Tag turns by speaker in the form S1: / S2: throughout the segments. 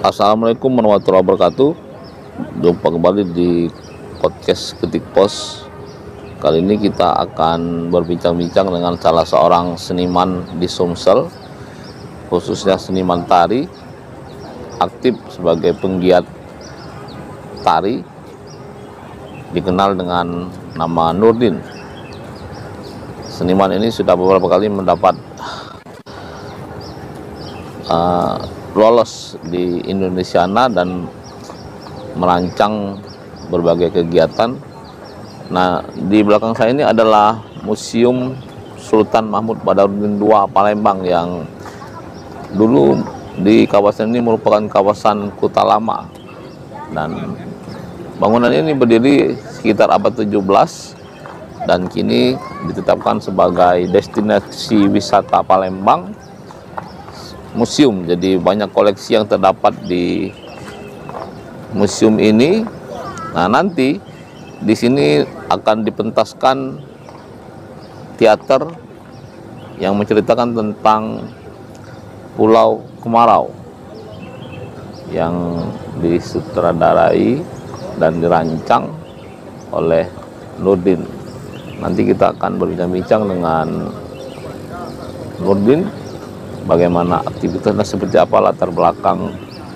S1: Assalamualaikum warahmatullahi wabarakatuh. Jumpa kembali di podcast Ketik Pos. Kali ini kita akan berbincang-bincang dengan salah seorang seniman di Sumsel, khususnya seniman tari, aktif sebagai penggiat tari, dikenal dengan nama Nurdin. Seniman ini sudah beberapa kali mendapat lolos di Indonesiana dan merancang berbagai kegiatan. Nah, di belakang saya ini adalah Museum Sultan Mahmud Badarudin II Palembang yang dulu di kawasan ini merupakan kawasan kota lama, dan bangunan ini berdiri sekitar abad 17 dan kini ditetapkan sebagai destinasi wisata Palembang museum. Jadi banyak koleksi yang terdapat di museum ini. Nah, nanti di sini akan dipentaskan teater yang menceritakan tentang Pulau Kemarau yang disutradarai dan dirancang oleh Nurdin. Nanti kita akan berbincang-bincang dengan Nurdin, bagaimana aktivitasnya, seperti apa latar belakang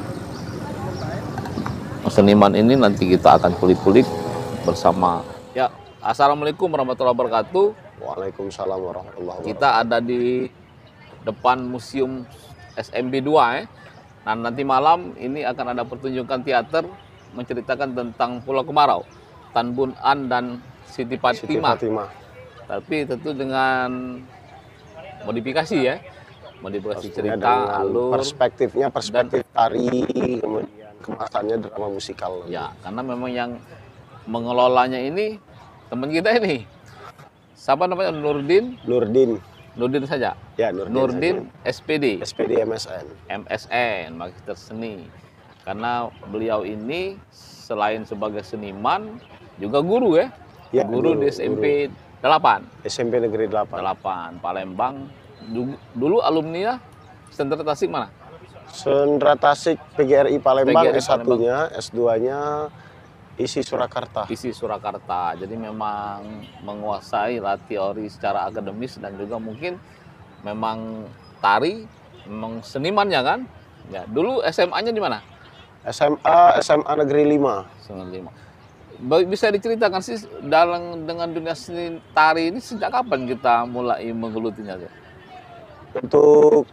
S1: seniman ini. Nanti kita akan kulik-kulik bersama. Ya, assalamualaikum warahmatullahi wabarakatuh.
S2: Waalaikumsalam warahmatullahi wabarakatuh.
S1: Kita ada di depan Museum SMB 2 Nah, nanti malam ini akan ada pertunjukan teater menceritakan tentang Pulau Kemarau, Tan Bun An dan Siti Fatimah. Tapi tentu dengan modifikasi ya. Modifikasi cerita, alur,
S2: perspektif tari, kemudian kemasannya drama musikal.
S1: Ya, karena memang yang mengelolanya ini teman kita ini. Siapa namanya? Nurdin saja.
S2: Ya,
S1: Nurdin SPD
S2: MSN.
S1: MSN, Magister Seni. Karena beliau ini selain sebagai seniman juga guru ya. Guru di SMP 8.
S2: SMP Negeri 8.
S1: Palembang. Dulu alumni Sentra Tasik mana?
S2: Sentra Tasik PGRI Palembang,
S1: PGRI
S2: S1-nya, S2-nya ISI Surakarta.
S1: Jadi memang menguasai teori secara akademis dan juga mungkin memang tari, memang senimannya kan? Ya, dulu SMA-nya di mana?
S2: SMA Negeri 5.
S1: Bisa diceritakan sih dengan dunia seni tari ini sejak kapan kita mulai menggelutinya?
S2: Untuk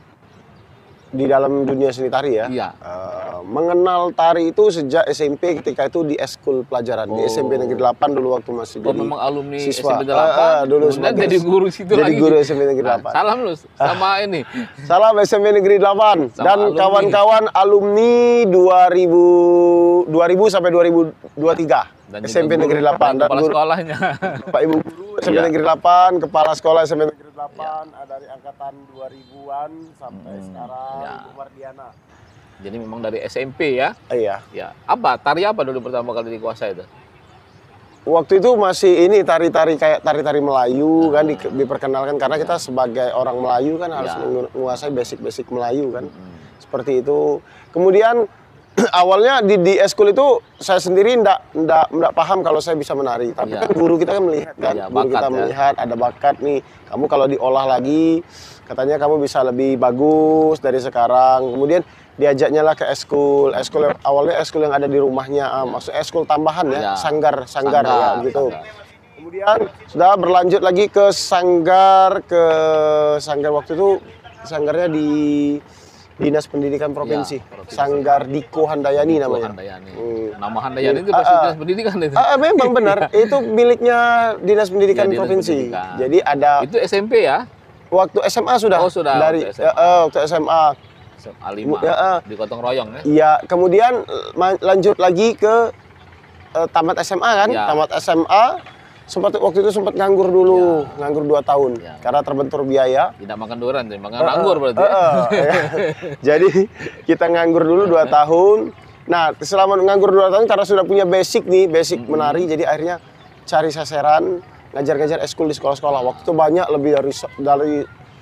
S2: di dalam dunia seni tari ya,
S1: iya.
S2: Mengenal tari itu sejak SMP, ketika itu di eskul pelajaran di SMP Negeri 8 dulu waktu masih jadi
S1: memang alumni
S2: siswa.
S1: SMP 8
S2: dulu
S1: jadi guru situ
S2: jadi
S1: lagi.
S2: Guru SMP Negeri 8.
S1: Salam lu sama ini.
S2: Salam SMP Negeri 8
S1: sama
S2: dan kawan-kawan alumni 2000 sampai 2023.
S1: Dan
S2: SMP Negeri 8
S1: dan kepala sekolahnya.
S2: Pak Ibu guru SMP Negeri 8, kepala sekolah SMP Negeri 8 dari angkatan 2000-an sampai sekarang Bu Mardiana.
S1: Jadi memang dari SMP ya?
S2: Iya.
S1: Ya. Apa tari apa dulu pertama kali dikuasai itu?
S2: Waktu itu masih ini tari-tari kayak tari-tari Melayu kan diperkenalkan, karena kita sebagai orang Melayu kan harus menguasai basic-basic Melayu kan. Seperti itu. Kemudian awalnya di eskul itu saya sendiri enggak paham kalau saya bisa menari, tapi kan guru kita kan melihat kan, guru kita melihat ada bakat nih, kamu kalau diolah lagi katanya kamu bisa lebih bagus dari sekarang. Kemudian diajaknya lah ke eskul awalnya eskul yang ada di rumahnya, maksud eskul tambahan ya, sanggar ya gitu. Kemudian sudah berlanjut lagi ke sanggar waktu itu sanggarnya di Dinas Pendidikan Provinsi, Sanggar Diko Handayani namanya.
S1: Nama Handayani itu pasti Dinas Pendidikan itu.
S2: Memang benar, itu miliknya Dinas Pendidikan Provinsi. Jadi ada.
S1: Itu SMP ya?
S2: Waktu SMA sudah.
S1: Oh sudah.
S2: Dari waktu SMA.
S1: SMA 5 di Gotong Royong ya?
S2: Iya, kemudian lanjut lagi ke tamat SMA kan? Tamat SMA. Waktu itu sempat nganggur dulu, nganggur 2 tahun karena terbentur biaya.
S1: Tidak makan durian, makan nganggur berarti.
S2: Jadi kita nganggur dulu 2 tahun. Nah, selama nganggur 2 tahun karena sudah punya basic menari, jadi akhirnya cari sasaran ngajar-ngajar eskul di sekolah-sekolah. Waktu itu banyak lebih dari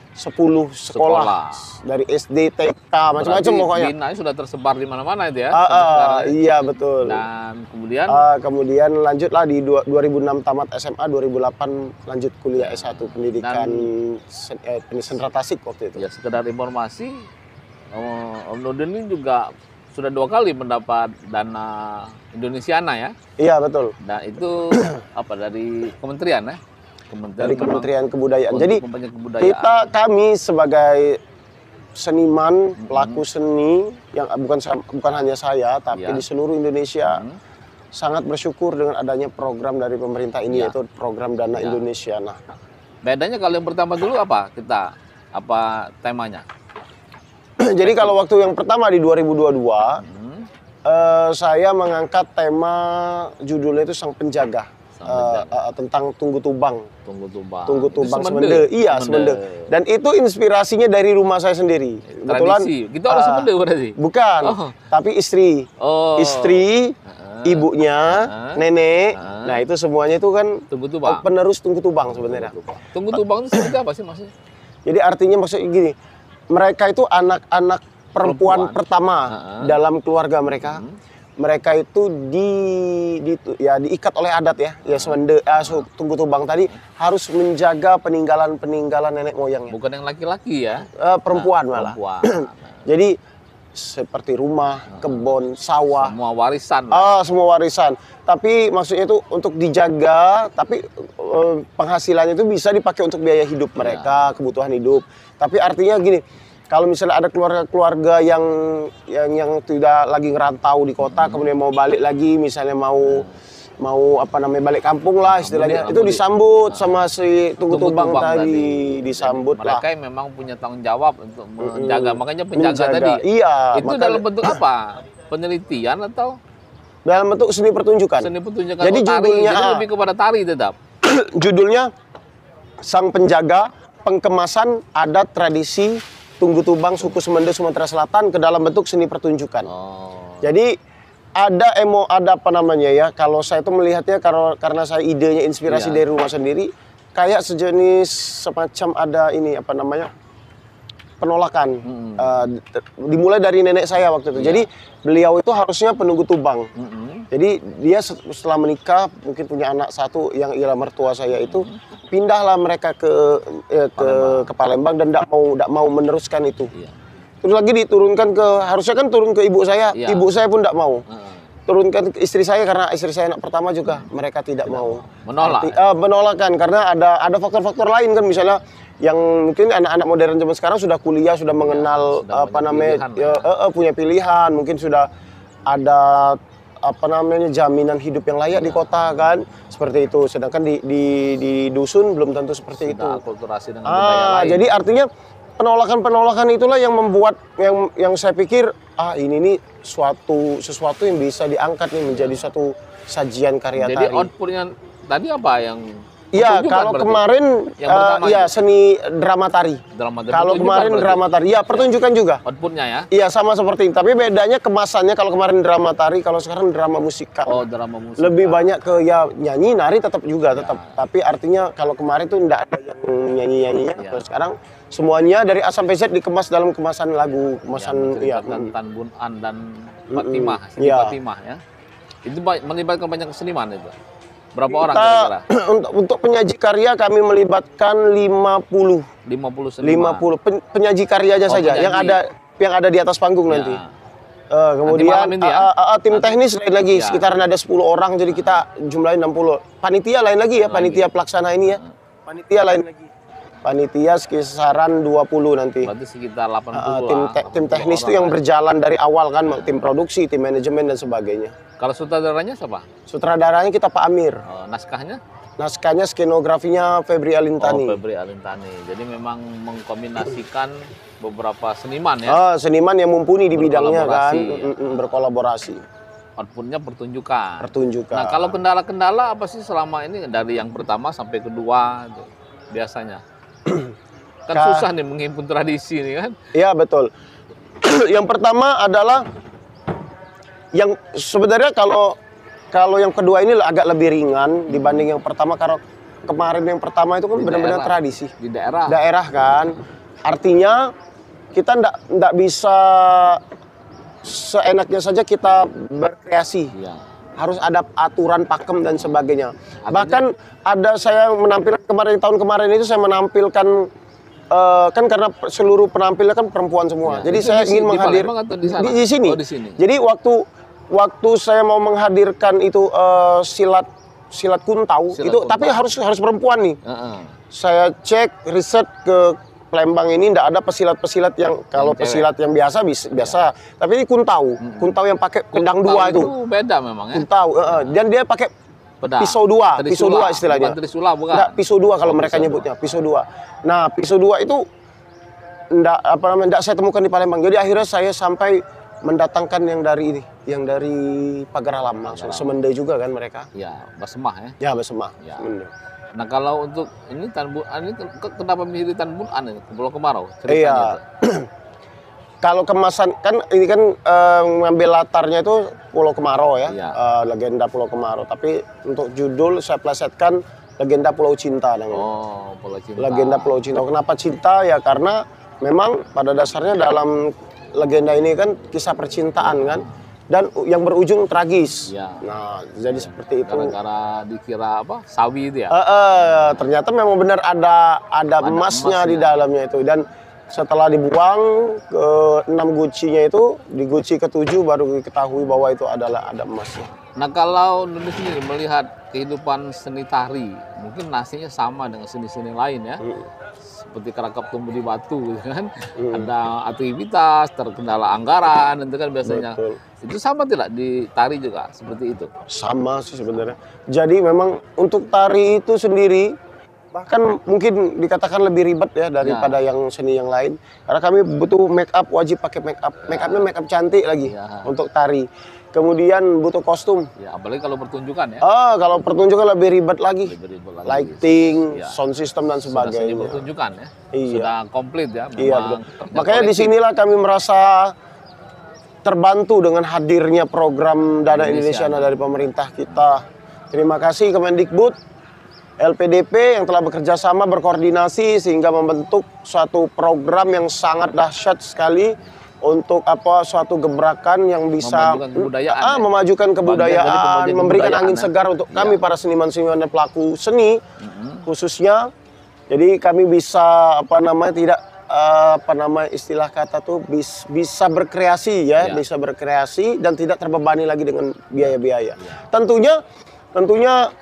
S2: 10 sekolah. Dari SD, TK, macam-macam pokoknya.
S1: Binanya sudah tersebar di mana-mana itu ya.
S2: Iya betul.
S1: Dan kemudian
S2: kemudian lanjutlah di 2006 tamat SMA, 2008 lanjut kuliah S1 pendidikan sendera tasik waktu itu.
S1: Ya sekedar informasi, Om Nurdin ini juga sudah 2 kali mendapat dana Indonesiana ya.
S2: Iya betul.
S1: Dan itu apa dari kementerian ya?
S2: Dari Kementerian Kebudayaan. Jadi
S1: kebudayaan.
S2: kami sebagai seniman, pelaku seni yang bukan hanya saya, tapi di seluruh Indonesia sangat bersyukur dengan adanya program dari pemerintah ini, yaitu program Dana Indonesia. Nah,
S1: bedanya kalau yang pertama dulu apa temanya?
S2: Jadi kalau waktu yang pertama di 2022, saya mengangkat tema judulnya itu Sang Penjaga. Tentang Tunggu Tubang Semende. Iya, Semende. Dan itu inspirasinya dari rumah saya sendiri. Kebetulan
S1: gitu ada Semende berarti?
S2: Bukan, tapi istri. Istri, ibunya, nenek. Nah, itu semuanya itu kan penerus Tunggu Tubang sebenarnya.
S1: Tunggu Tubang itu seperti apa sih maksudnya?
S2: Jadi artinya maksudnya gini, mereka itu anak-anak perempuan pertama dalam keluarga mereka. Mereka itu diikat oleh adat ya Semende, Tunggu Tubang tadi harus menjaga peninggalan nenek moyangnya.
S1: Bukan yang laki-laki ya?
S2: Perempuan malah. Jadi seperti rumah, kebun, sawah.
S1: Semua warisan.
S2: Semua warisan. Tapi maksudnya itu untuk dijaga, tapi penghasilannya itu bisa dipakai untuk biaya hidup mereka, kebutuhan hidup. Tapi artinya gini, kalau misalnya ada keluarga yang tidak lagi ngerantau di kota, kemudian mau balik lagi, misalnya mau balik kampung lah istilahnya, itu disambut sama si Tunggu Tubang tadi, disambut lah.
S1: Mereka yang memang punya tanggung jawab untuk menjaga, makanya penjaga tadi.
S2: Iya.
S1: Itu dalam bentuk apa? Penelitian atau?
S2: Dalam bentuk seni pertunjukan.
S1: Seni pertunjukan.
S2: Jadi judulnya
S1: jadi lebih kepada tari tetap.
S2: Judulnya Sang Penjaga, Pengkemasan Adat Tradisi Tunggu Tubang Suku Semende Sumatera Selatan ke dalam bentuk seni pertunjukan. Jadi ada apa namanya ya, kalau saya itu melihatnya karena saya idenya inspirasi dari rumah sendiri, kayak sejenis semacam ada ini apa namanya, penolakan. Dimulai dari nenek saya waktu itu. Jadi beliau itu harusnya penunggu tubang. Jadi dia setelah menikah mungkin punya anak satu yang ialah mertua saya itu, pindahlah mereka ke Palembang dan tidak mau meneruskan itu. Terus lagi diturunkan harusnya kan turun ke ibu saya, ibu saya pun tidak mau. Turunkan ke istri saya karena istri saya anak pertama juga mereka tidak mau. Menolakkan karena ada faktor-faktor lain kan, misalnya yang mungkin anak-anak modern zaman sekarang sudah kuliah, sudah mengenal punya pilihan, mungkin sudah ada jaminan hidup yang layak di kota kan, seperti itu. Sedangkan di dusun belum tentu seperti itu.
S1: Akulturasi dengan budaya lain.
S2: Jadi artinya penolakan itulah yang membuat yang saya pikir ini nih sesuatu yang bisa diangkat nih menjadi suatu sajian karya tari.
S1: Jadi outputnya tadi apa yang?
S2: Iya, kalau kemarin seni drama tari. Kalau kemarin drama tari, ya pertunjukan juga.
S1: Outputnya ya?
S2: Iya, sama seperti ini. Tapi bedanya kemasannya, kalau kemarin drama tari, kalau sekarang drama musikal.
S1: Drama musikal.
S2: Lebih banyak ke nyanyi, nari tetap. Tapi artinya kalau kemarin tuh enggak ada yang nyanyi-nyanyinya. Kalau sekarang semuanya dari A sampai Z dikemas dalam kemasan lagu, kemasan
S1: Tan Bun An dan Fatimah, Fatimah ya. Itu melibatkan banyak seniman itu. Berapa orang kira-kira?
S2: Untuk penyaji karya kami melibatkan 50
S1: seniman.
S2: 50 penyaji karya aja saja yang ada di atas panggung nanti. Kemudian tim teknis lain lagi, sekitar ada 10 orang, jadi kita jumlahnya 60. Panitia lain lagi ya, panitia pelaksana ini ya. Panitia lain lagi. Panitia kisaran 20 nanti.
S1: Berarti sekitar 80
S2: tim teknis itu yang berjalan dari awal kan, tim produksi, tim manajemen dan sebagainya.
S1: Kalau sutradaranya siapa?
S2: Sutradaranya kita Pak Amir.
S1: Naskahnya?
S2: Naskahnya, skenografinya Febri Alintani.
S1: Febri Alintani. Jadi memang mengkombinasikan beberapa seniman ya?
S2: Seniman yang mumpuni di bidangnya kan, berkolaborasi.
S1: Outputnya pertunjukan.
S2: Pertunjukan.
S1: Nah, kalau kendala-kendala apa sih selama ini dari yang pertama sampai kedua biasanya? Kan susah nih menghimpun tradisi nih kan? Iya
S2: betul. Yang pertama adalah yang sebenarnya kalau yang kedua ini agak lebih ringan dibanding yang pertama, karena kemarin yang pertama itu kan benar-benar tradisi
S1: di daerah
S2: kan. Artinya kita ndak bisa seenaknya saja kita berkreasi.
S1: Iya.
S2: Harus ada aturan pakem dan sebagainya.
S1: Artinya-
S2: Bahkan ada saya menampilkan kemarin, tahun kemarin itu saya menampilkan kan karena seluruh penampilnya kan perempuan semua.
S1: Ya,
S2: Jadi
S1: itu
S2: saya
S1: di
S2: ingin
S1: Palembang atau di sana?
S2: di sini.
S1: Oh, di sini.
S2: Jadi waktu saya mau menghadirkan itu silat kuntau
S1: Silat
S2: itu
S1: kuntau.
S2: tapi harus perempuan nih.
S1: Heeh.
S2: Saya cek riset ke Palembang ini tidak ada pesilat-pesilat yang kalau
S1: cewek.
S2: pesilat yang biasa biasa. Tapi ini kuntau yang pakai pedang dua itu.
S1: Itu beda memang ya.
S2: Kuntau, dan dia pakai
S1: Pedang.
S2: pisau dua istilahnya.
S1: Bukan trisula, bukan.
S2: Enggak, pisau dua kalau
S1: Oh,
S2: mereka
S1: pisau
S2: nyebutnya, pisau dua. Nah, pisau dua itu enggak saya temukan di Palembang. Jadi akhirnya saya sampai mendatangkan yang dari Pagar Alam langsung. Semendai juga kan mereka.
S1: Ya, Basemah ya.
S2: Ya, Basemah.
S1: Ya.
S2: Semendai.
S1: Nah, kalau untuk ini Tan Bun An ini kenapa milih Tan Bun An ini? Pulau Kemarau
S2: Iya.
S1: ceritanya itu.
S2: Kalau kemasan kan ini kan mengambil latarnya itu Pulau Kemarau ya,
S1: Iya.
S2: legenda Pulau Kemarau. Tapi untuk judul saya plesetkan legenda Pulau Cinta namanya.
S1: Oh, Pulau Cinta.
S2: Legenda Pulau Cinta. Kenapa cinta? Ya karena memang pada dasarnya dalam legenda ini kan kisah percintaan kan, dan yang berujung tragis.
S1: Iya.
S2: Nah, jadi seperti itu.
S1: Gara-gara dikira apa? Sawi itu ya.
S2: Ternyata memang benar ada emasnya di dalamnya itu, dan setelah dibuang ke 6 gucinya itu, di guci ke-7 baru diketahui bahwa itu adalah ada emasnya.
S1: Nah, kalau Nulis sendiri melihat kehidupan seni tari, mungkin nasinya sama dengan seni-seni lain ya. Seperti kerakap tumbuh di batu gitu kan. Ada aktivitas, terkendala anggaran, itu kan biasanya.
S2: Betul.
S1: Itu sama tidak di tari juga seperti itu?
S2: Sama sih sebenarnya. Jadi memang untuk tari itu sendiri bahkan mungkin dikatakan lebih ribet ya daripada yang seni yang lain. Karena kami butuh make up, wajib pakai make up. Make upnya make up cantik lagi untuk tari. Kemudian butuh kostum.
S1: Ya, apalagi kalau pertunjukan ya.
S2: Kalau pertunjukan lebih ribet lagi.
S1: Lebih ribet lagi.
S2: Lighting,
S1: Ya.
S2: sound system dan
S1: Sudah seni
S2: sebagainya.
S1: pertunjukan ya.
S2: Iya.
S1: Sudah komplit ya.
S2: Iya,
S1: memang
S2: betul.
S1: kerja
S2: Makanya
S1: kolektif.
S2: disinilah kami merasa terbantu dengan hadirnya program Dana Indonesia dari pemerintah kita. Terima kasih Kemendikbud, LPDP yang telah bekerja sama berkoordinasi sehingga membentuk suatu program yang sangat dahsyat sekali untuk suatu gebrakan yang bisa
S1: Memajukan kebudayaan, ya?
S2: memajukan
S1: Bagian dari
S2: kebudayaan,
S1: pemajuan
S2: memberikan
S1: kebudayaan,
S2: angin
S1: ya?
S2: segar untuk kami
S1: Iya.
S2: para seniman-seniman dan pelaku seni khususnya. Jadi kami bisa tidak istilah kata tuh bisa berkreasi ya,
S1: Iya.
S2: bisa berkreasi dan tidak terbebani lagi dengan biaya-biaya.
S1: Iya.
S2: Tentunya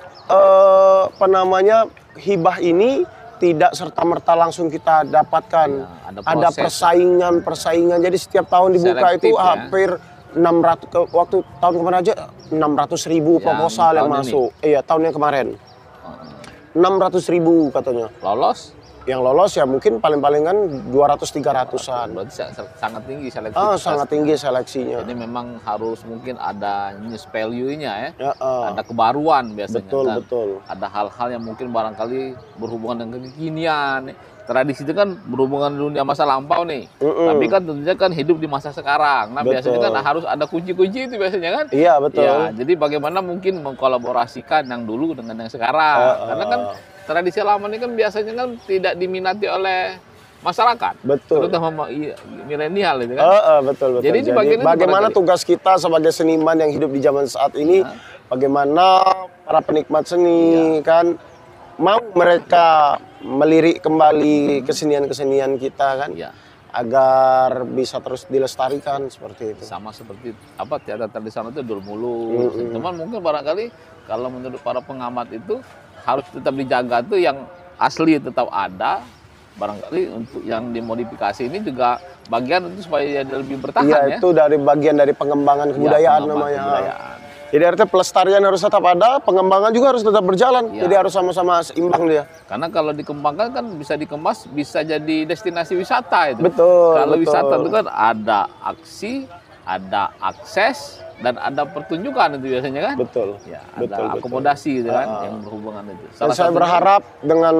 S2: hibah ini tidak serta-merta langsung kita dapatkan.
S1: Ya,
S2: ada
S1: proses.
S2: persaingan. Jadi setiap tahun dibuka
S1: Selektif,
S2: itu
S1: ya.
S2: hampir 600 waktu tahun kemarin aja 600.000 proposal yang
S1: tahun ini?
S2: masuk. Iya, tahun yang kemarin. 600.000 katanya.
S1: Lolos?
S2: Yang lolos ya mungkin paling-paling kan 200-300-an.
S1: Berarti sangat tinggi seleksi.
S2: Sangat tinggi seleksinya.
S1: Jadi memang harus mungkin ada news value-nya ya.
S2: Ya,
S1: Ada kebaruan biasanya.
S2: betul,
S1: kan.
S2: betul.
S1: Ada hal-hal yang mungkin barangkali berhubungan dengan kekinian. Tradisi itu kan berhubungan dunia masa lampau nih. Tapi kan tentunya kan hidup di masa sekarang. Nah,
S2: Betul.
S1: biasanya kan harus ada kunci-kunci itu biasanya kan.
S2: Iya, betul.
S1: Ya, jadi bagaimana mungkin mengkolaborasikan yang dulu dengan yang sekarang. Karena kan tradisi lama ini kan biasanya kan tidak diminati oleh masyarakat.
S2: Betul.
S1: Terutama milenial itu kan.
S2: Betul.
S1: Jadi ini bagian itu
S2: bagaimana
S1: barangkali.
S2: tugas kita sebagai seniman yang hidup di zaman saat ini, bagaimana para penikmat seni kan mau mereka melirik kembali kesenian-kesenian kita kan,
S1: Iya.
S2: agar bisa terus dilestarikan seperti itu.
S1: Sama seperti teater tradisional itu Dul Mulus. Cuman mungkin barangkali kalau menurut para pengamat itu harus tetap dijaga tuh yang asli tetap ada. Barangkali untuk yang dimodifikasi ini juga bagian itu supaya jadi lebih bertahan
S2: Iya,
S1: ya.
S2: itu dari bagian dari pengembangan kebudayaan
S1: pengembangan
S2: namanya.
S1: kebudayaan.
S2: Jadi artinya pelestarian harus tetap ada, pengembangan juga harus tetap berjalan.
S1: Iya.
S2: Jadi harus sama-sama seimbang dia.
S1: Karena kalau dikembangkan kan bisa dikemas, bisa jadi destinasi wisata itu.
S2: Betul.
S1: Kalau
S2: betul.
S1: wisata itu kan ada aksi, ada akses, dan ada pertunjukan itu biasanya kan.
S2: Betul.
S1: Ya, ada
S2: Betul, betul.
S1: akomodasi itu kan yang berhubungan itu.
S2: Dan
S1: Salah
S2: saya
S1: satunya-
S2: berharap dengan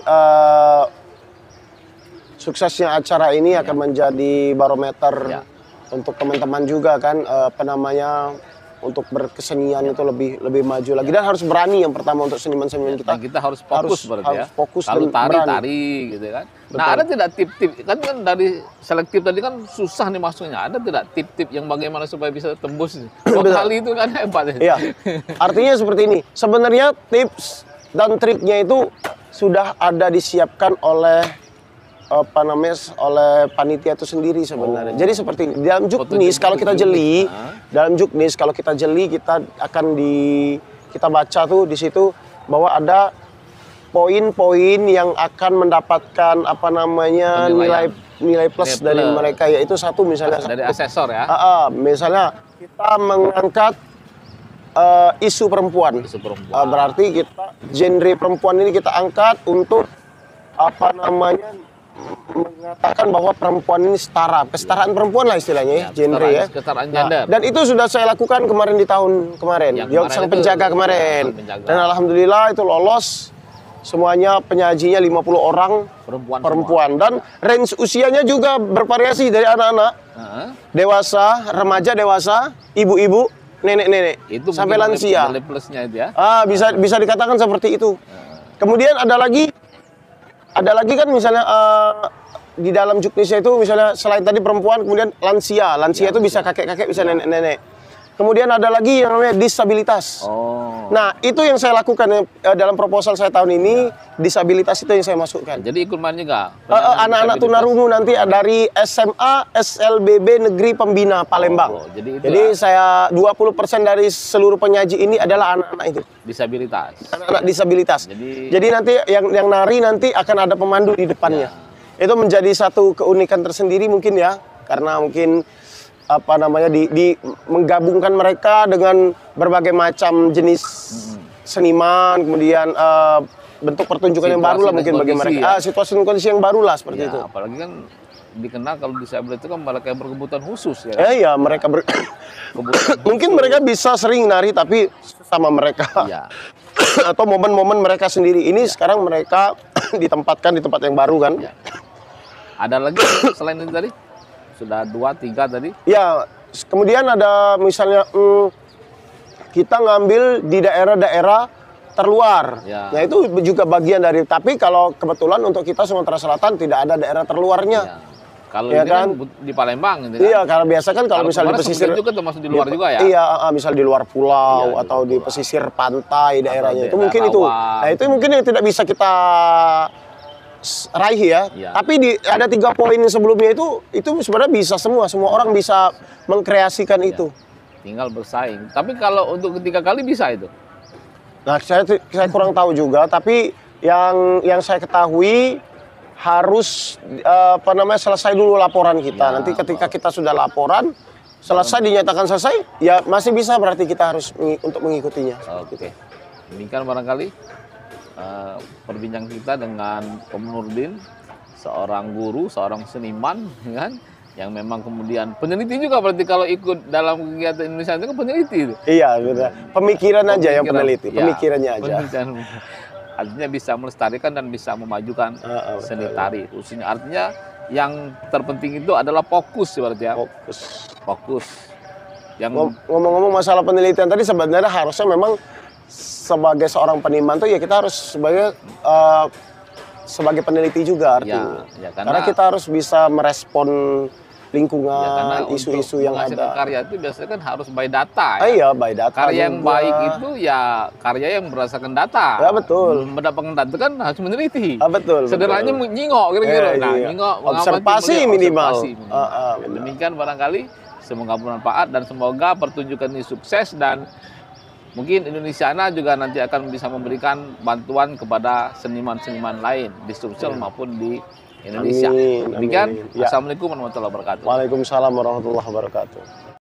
S2: suksesnya acara ini akan menjadi barometer
S1: Ya.
S2: untuk teman-teman juga kan, untuk berkesenian itu lebih maju lagi, dan harus berani yang pertama untuk seniman-seniman kita.
S1: Dan kita harus fokus berarti
S2: harus
S1: ya.
S2: fokus
S1: Kalau
S2: dan berani.
S1: tari gitu kan.
S2: Betul.
S1: Nah, ada tidak tip-tip kan dari selektif tadi kan susah nih masuknya. Ada tidak tip-tip yang bagaimana supaya bisa tembus? Dua kali itu kan hebat.
S2: Iya. Artinya seperti ini. Sebenarnya tips dan triknya itu sudah ada disiapkan oleh oleh panitia itu sendiri sebenarnya. Jadi seperti ini. Di dalam juknis kalau kita jeli, kita akan kita baca tuh di situ bahwa ada poin-poin yang akan mendapatkan nilai plus dari mereka, yaitu satu misalnya
S1: dari asesor ya.
S2: Misalnya kita mengangkat isu perempuan. Berarti kita genre perempuan ini kita angkat untuk mengatakan bahwa perempuan ini setara, kesetaraan perempuan lah istilahnya ya, genre ya.
S1: Kesetaraan gender.
S2: Dan itu sudah saya lakukan kemarin di tahun kemarin, di Sang Penjaga kemarin. Dan alhamdulillah itu lolos. Semuanya penyajinya 50 orang perempuan. Dan range usianya juga bervariasi dari anak-anak, dewasa, remaja dewasa, ibu-ibu, nenek-nenek, sampai lansia.
S1: Plusnya itu ya.
S2: Bisa dikatakan seperti itu. Kemudian ada lagi kan misalnya di dalam juknisnya itu misalnya selain tadi perempuan, kemudian lansia itu bisa kakek-kakek, bisa nenek-nenek. Kemudian ada lagi yang namanya disabilitas. Nah, itu yang saya lakukan dalam proposal saya tahun ini, disabilitas itu yang saya masukkan.
S1: Jadi ikut main juga?
S2: Anak-anak tunarungu nanti dari SMA SLBB Negeri Pembina Palembang. Jadi saya 20% dari seluruh penyaji ini adalah anak-anak itu.
S1: Disabilitas.
S2: Anak-anak disabilitas. Jadi nanti yang nari nanti akan ada pemandu di depannya. Itu menjadi satu keunikan tersendiri mungkin ya, karena mungkin menggabungkan mereka dengan berbagai macam jenis seniman, kemudian bentuk pertunjukan yang baru lah mungkin bagi mereka. Situasi dan kondisi yang baru lah seperti itu.
S1: Apalagi kan dikenal kalau disabilitas itu kan mereka yang berkebutuhan khusus ya.
S2: Iya, mereka mungkin mereka bisa sering nari tapi sama mereka. Atau momen-momen mereka sendiri. Ini sekarang mereka ditempatkan di tempat yang baru kan.
S1: Ada lagi selain itu tadi? Sudah 2, 3 tadi?
S2: Ya, kemudian ada misalnya kita ngambil di daerah-daerah terluar. Nah, itu juga bagian dari, tapi kalau kebetulan untuk kita Sumatera Selatan tidak ada daerah terluarnya.
S1: Kalau ini kan di Palembang gitu kan?
S2: Iya, karena biasa kan kalau misalnya di pesisir
S1: juga termasuk di luar juga ya?
S2: Iya, misal di luar pulau atau di pesisir pantai daerahnya. Itu mungkin itu. Nah, itu mungkin yang tidak bisa kita raih ya. Tapi ada 3 poin sebelumnya itu sebenarnya bisa semua orang bisa mengkreasikan itu.
S1: Tinggal bersaing. Tapi kalau untuk ketiga kali bisa itu?
S2: Nah, saya kurang tahu juga, tapi yang saya ketahui harus selesai dulu laporan kita. Nanti ketika kita sudah laporan selesai, dinyatakan selesai, ya masih bisa, berarti kita harus untuk mengikutinya.
S1: Oke. Demikian barangkali perbincangan kita dengan Om Nurdin, seorang guru, seorang seniman, kan, yang memang kemudian peneliti juga, berarti kalau ikut dalam kegiatan Indonesia itu kan peneliti itu. Iya, benar. Pemikiran aja yang peneliti, pemikirannya aja. Artinya bisa melestarikan dan bisa memajukan seni tari. Khususnya artinya yang terpenting itu adalah fokus berarti ya. Fokus. Yang ngomong-ngomong masalah penelitian tadi, sebenarnya harusnya memang sebagai seorang peniman tuh ya kita harus sebagai peneliti juga artinya. Karena kita harus bisa merespon lingkungan, isu-isu yang ada. Karya itu biasanya kan harus by data ya. Iya, by data. Karya yang baik itu ya karya yang berdasarkan data. Ya, betul. Mendapatkan data kan harus meneliti. Betul. Sederhananya nyingok kira-kira. Nyingok, observasi minimal. Demikian barangkali, semoga bermanfaat dan semoga pertunjukan ini sukses, dan mungkin Indonesia juga nanti akan bisa memberikan bantuan kepada seniman-seniman lain di Sulsel maupun di Indonesia. Demikian, assalamualaikum warahmatullahi wabarakatuh. Waalaikumsalam warahmatullahi wabarakatuh.